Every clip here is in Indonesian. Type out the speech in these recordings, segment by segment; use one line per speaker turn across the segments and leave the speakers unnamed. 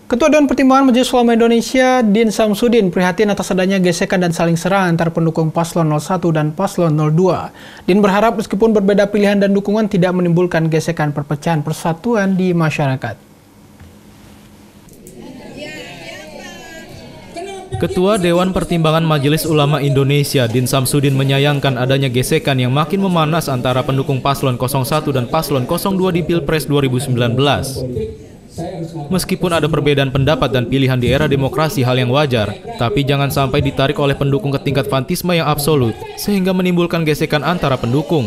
Ketua Dewan Pertimbangan Majelis Ulama Indonesia, Din Samsudin, prihatin atas adanya gesekan dan saling serang antar pendukung Paslon 01 dan Paslon 02. Din berharap meskipun berbeda pilihan dan dukungan tidak menimbulkan gesekan perpecahan persatuan di masyarakat.
Ketua Dewan Pertimbangan Majelis Ulama Indonesia, Din Samsudin, menyayangkan adanya gesekan yang makin memanas antara pendukung Paslon 01 dan Paslon 02 di Pilpres 2019. Meskipun ada perbedaan pendapat dan pilihan di era demokrasi hal yang wajar, tapi jangan sampai ditarik oleh pendukung ke tingkat fanatisme yang absolut, sehingga menimbulkan gesekan antara pendukung.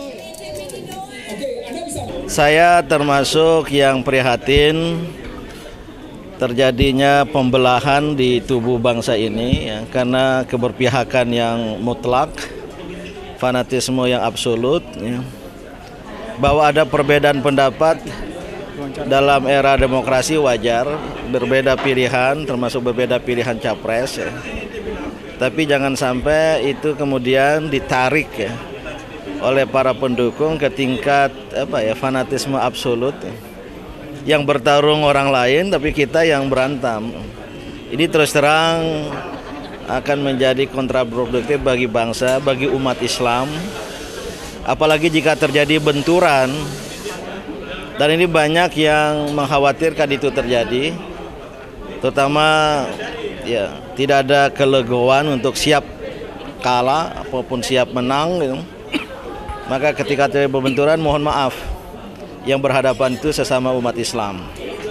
Saya termasuk yang prihatin terjadinya pembelahan di tubuh bangsa ini ya, karena keberpihakan yang mutlak, fanatisme yang absolut ya. Bahwa ada perbedaan pendapat dalam era demokrasi wajar, berbeda pilihan, termasuk berbeda pilihan capres ya. Tapi jangan sampai itu kemudian ditarik ya oleh para pendukung ke tingkat fanatisme absolut ya. Yang bertarung orang lain tapi kita yang berantem. Ini terus terang akan menjadi kontraproduktif bagi bangsa, bagi umat Islam. Apalagi jika terjadi benturan. Dan ini banyak yang mengkhawatirkan itu terjadi, terutama ya tidak ada kelegoan untuk siap kalah ataupun siap menang gitu. Maka ketika terjadi benturan, mohon maaf, yang berhadapan itu sesama umat Islam.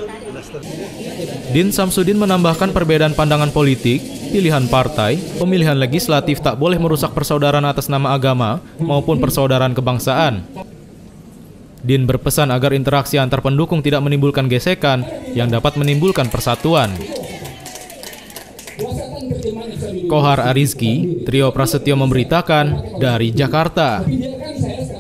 Din Samsudin menambahkan perbedaan pandangan politik, pilihan partai, pemilihan legislatif tak boleh merusak persaudaraan atas nama agama maupun persaudaraan kebangsaan. Din berpesan agar interaksi antar pendukung tidak menimbulkan gesekan yang dapat menimbulkan persatuan. Kohar Arizki, Trio Prasetyo memberitakan dari Jakarta.